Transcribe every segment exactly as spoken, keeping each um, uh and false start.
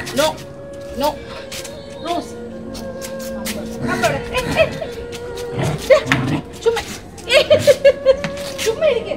No. No. Rose. ചുമ്മാ ചുമ്മാ ഇരിക്ക്.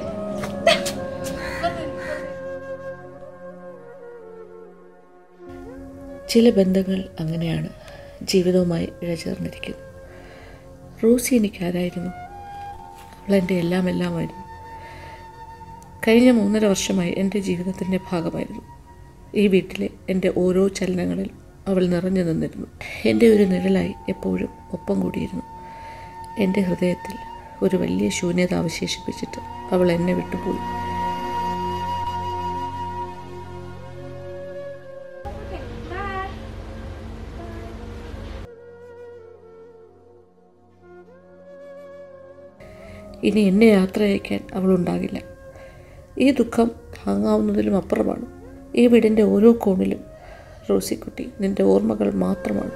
ചില ബന്ധങ്ങൾ അങ്ങനെയാണ്, ജീവിതവുമായി ഇഴചേർന്നിരിക്കുന്നു. റോസി എനിക്കാരായിരുന്നു. അവൾ എൻ്റെ എല്ലാം എല്ലാമായിരുന്നു. കഴിഞ്ഞ മൂന്നര വർഷമായി എൻ്റെ ജീവിതത്തിൻ്റെ ഭാഗമായിരുന്നു. ഈ വീട്ടിലെ എൻ്റെ ഓരോ ചലനങ്ങളിലും അവൾ നിറഞ്ഞു നിന്നിരുന്നു. എൻ്റെ ഒരു നിഴലായി എപ്പോഴും ഒപ്പം കൂടിയിരുന്നു. എൻ്റെ ഹൃദയത്തിൽ ഒരു വലിയ ശൂന്യത അവശേഷിപ്പിച്ചിട്ട് അവൾ എന്നെ വിട്ടുപോയി. ഇനി എന്നെ യാത്ര അയക്കാൻ അവളുണ്ടാകില്ല. ഈ ദുഃഖം താങ്ങാവുന്നതിലും അപ്പുറമാണ്. ഈ വീടിൻ്റെ ഓരോ കോണിലും റോസിക്കുട്ടി നിൻ്റെ ഓർമ്മകൾ മാത്രമാണ്.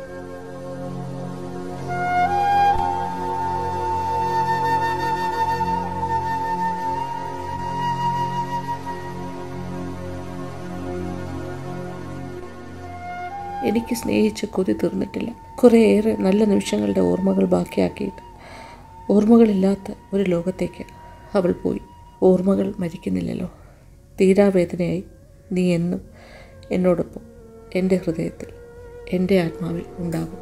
എനിക്ക് സ്നേഹിച്ച് കൊതി തീർന്നിട്ടില്ല. കുറേയേറെ നല്ല നിമിഷങ്ങളുടെ ഓർമ്മകൾ ബാക്കിയാക്കിയിട്ട് ഓർമ്മകളില്ലാത്ത ഒരു ലോകത്തേക്ക് അവൾ പോയി. ഓർമ്മകൾ മരിക്കുന്നില്ലല്ലോ. തീരാവേദനയായി നീ എന്നും എന്നോടൊപ്പം എൻ്റെ ഹൃദയത്തിൽ, എൻ്റെ ആത്മാവിൽ ഉണ്ടാകും.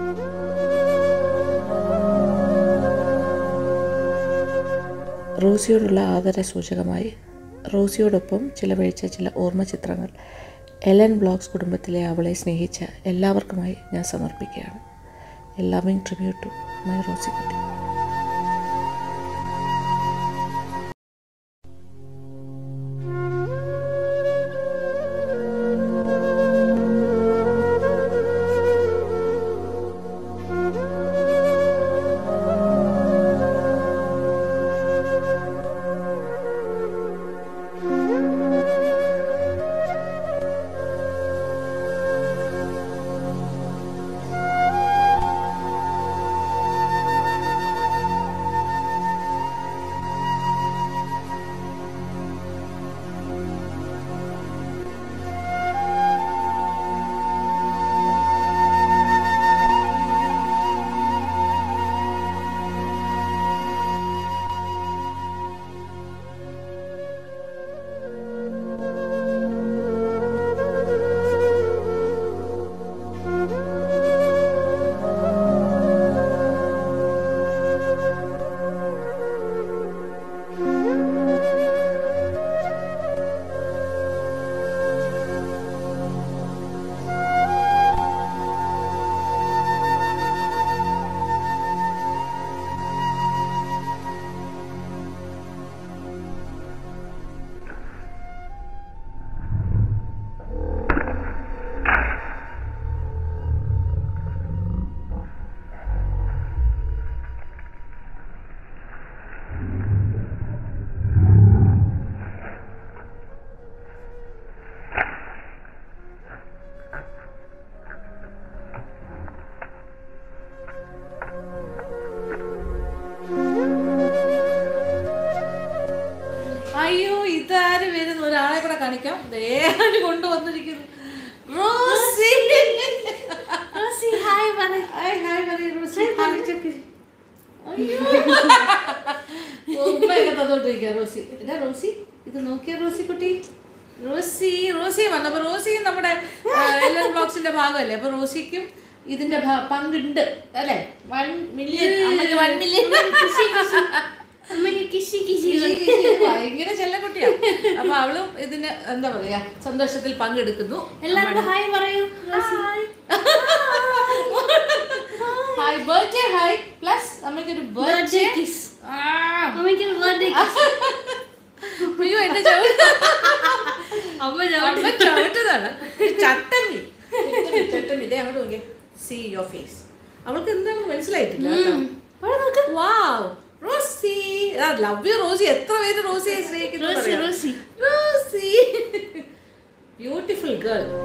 റോസിയോടുള്ള ആദര സൂചകമായി റോസിയോടൊപ്പം ചിലവഴിച്ച ചില ഓർമ്മ ചിത്രങ്ങൾ എലൻ ബ്ലോഗ്സ് കുടുംബത്തിലെ അവളെ സ്നേഹിച്ച എല്ലാവർക്കുമായി ഞാൻ സമർപ്പിക്കുകയാണ്. A loving tribute to my റോസിക്കുട്ടി. അയ്യോ, ഇതാര് വരുന്നു? ഒരാളെ കൂടെ കാണിക്കാം. ദേഹാന് കൊണ്ടുവന്നിരിക്കുന്നു. റോസി, റോസി ഹായ് പറ. ഹായ് ഹായ് പറ റോസി. അയ്യോ, ഉമ്മയൊക്കെ തന്നോണ്ടിരിക്കുക റോസി. ഇതാ റോസി, ഇത് നോക്കിയ റോസി കുട്ടി. റോസി റോസി വന്നപ്പോ റോസിയും നമ്മുടെ എല്ലാം ബ്ലോഗ്സിന്റെ ഭാഗമല്ലേ. അപ്പൊ റോസിക്കും ഇതിന്റെ പങ്കുണ്ട് അല്ലെ. വൺ മില്യൺ വൺ മില്യൺ ഭയങ്കര ചെല്ലക്കുട്ടിയാ. അപ്പൊ അവളും ഇതിന് എന്താ പറയാ സന്തോഷത്തിൽ പങ്കെടുക്കുന്നു. എല്ലാവർക്കും ഹായ് പറയൂ. ഹായ് ബർത്ത്ഡേ ഹായ് പ്ലസ് നമുക്കൊരു ബർത്ത്ഡേ കിസ്. അയ്യോ എന്റെ ചവിട്ടതാണ് ചട്ടമി ചട്ടമി. ഇതേ അങ്ങോട്ട് നോക്കിയേ. See your face. അവൾക്ക് എന്താണ് മനസ്സിലായിട്ടില്ല. Wow Rosie. Love you Rosie. എത്ര പേര് റോസിയെ സ്നേഹിക്കുന്നു. Rosie beautiful girl.